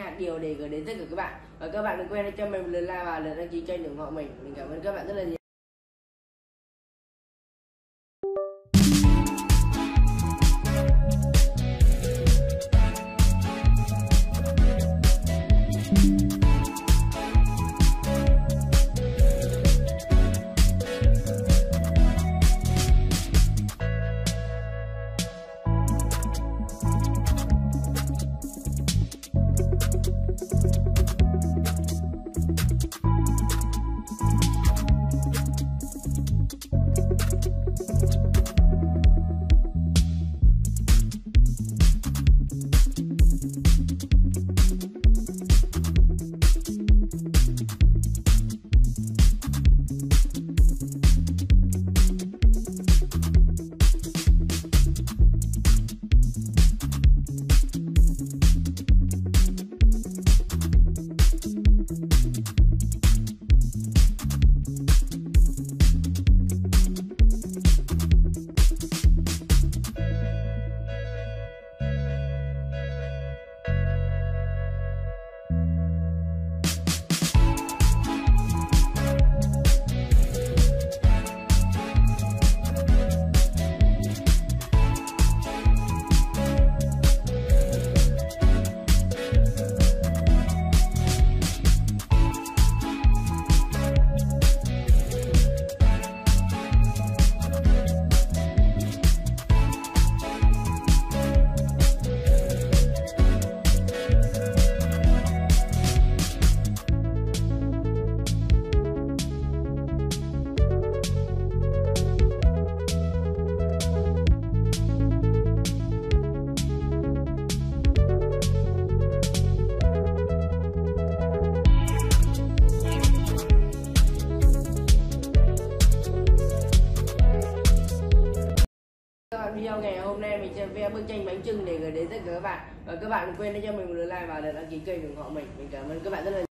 hạt điều để gửi đến tất cả các bạn. Và các bạn đừng quên cho mình một lượt like và lượt đăng ký kênh ủng hộ mình. Mình cảm ơn các bạn rất là nhiều. Video ngày hôm nay mình sẽ vẽ bức tranh bánh chưng để gửi đến tất cả các bạn. Và các bạn đừng quên cho mình một lượt like và đăng ký kênh ủng hộ mình. Mình cảm ơn các bạn rất là nhiều.